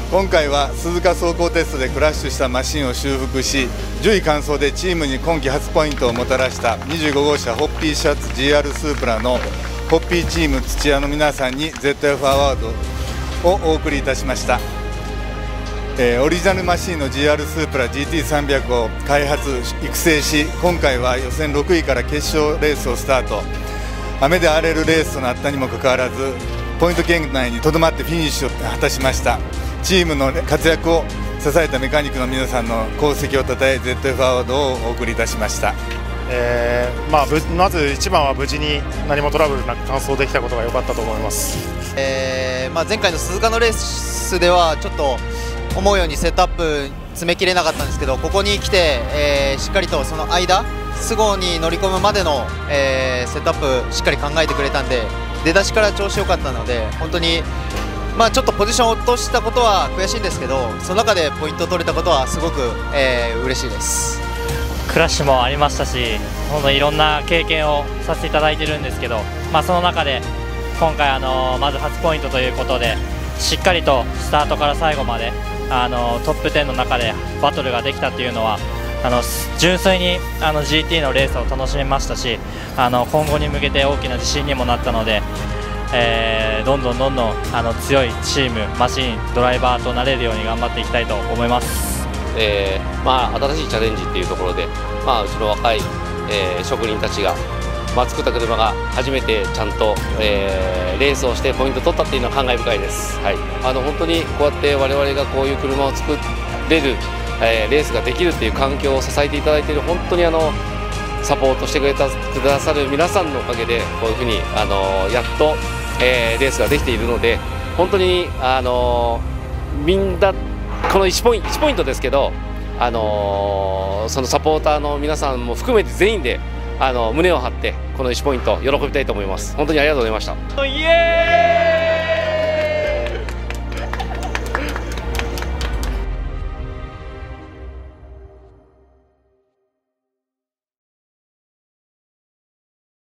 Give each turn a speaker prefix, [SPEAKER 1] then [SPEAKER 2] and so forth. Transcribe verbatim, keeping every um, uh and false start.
[SPEAKER 1] 今回は鈴鹿走行テストでクラッシュしたマシンを修復し、じゅうい完走でチームに今季初ポイントをもたらしたにじゅうご号車ホッピーシャツ ジーアール スープラのホッピーチーム土屋の皆さんに ゼットエフ アワードをお送りいたしました。えー、オリジナルマシンの ジーアール スープラ ジーティーさんびゃく を開発育成し、今回は予選ろくいから決勝レースをスタート。雨で荒れるレースとなったにもかかわらずポイント圏内にとどまってフィニッシュを果たしました。チームの活躍を支えたメカニックの皆さんの功績をたたえ ゼットエフ アワードをお送りいたしました。
[SPEAKER 2] えーまあ、まず一番は無事に何もトラブルなく完走できたことが良かったと思います。
[SPEAKER 3] えーまあ、前回の鈴鹿のレースではちょっと思うようにセットアップ詰めきれなかったんですけど、ここに来て、えー、しっかりとその間スゴに乗り込むまでの、えー、セットアップしっかり考えてくれたんで、出だしから調子良かったので本当に、まあ、ちょっとポジションを落としたことは悔しいんですけど、その中でポイントを取れたことはすごく、えー、嬉しいです。
[SPEAKER 4] クラッシュもありましたし、本当にいろんな経験をさせていただいてるんですけど、まあ、その中で今回あのまず初ポイントということでしっかりとスタートから最後まであのトップじゅうの中でバトルができたというのはあの純粋にあの ジーティー のレースを楽しめましたし、あの今後に向けて大きな自信にもなったので、えー、どんどんどんどんあの強いチーム、マシン、ドライバーとなれるように頑張っていきたいと思います。
[SPEAKER 5] えーまあ、新しいチャレンジっていうところで、まあ、うちの若い、えー、職人たちが、まあ、作った車が初めてちゃんと、えー、レースをしてポイント取ったっていうのは感慨深いです。はい、あの本当にこうやって我々がこういう車を作れる、えー、レースができるっていう環境を支えていただいている、本当にあのサポートしてくれたくださる皆さんのおかげでこういうふうにあのやっと、えー、レースができているので、本当にあのみんなこのいちポイント、いちポイントですけど、あのそのサポーターの皆さんも含めて全員であの胸を張ってこのいちポイント喜びたいと思います。本当にありがとうございました。
[SPEAKER 4] イエーイ。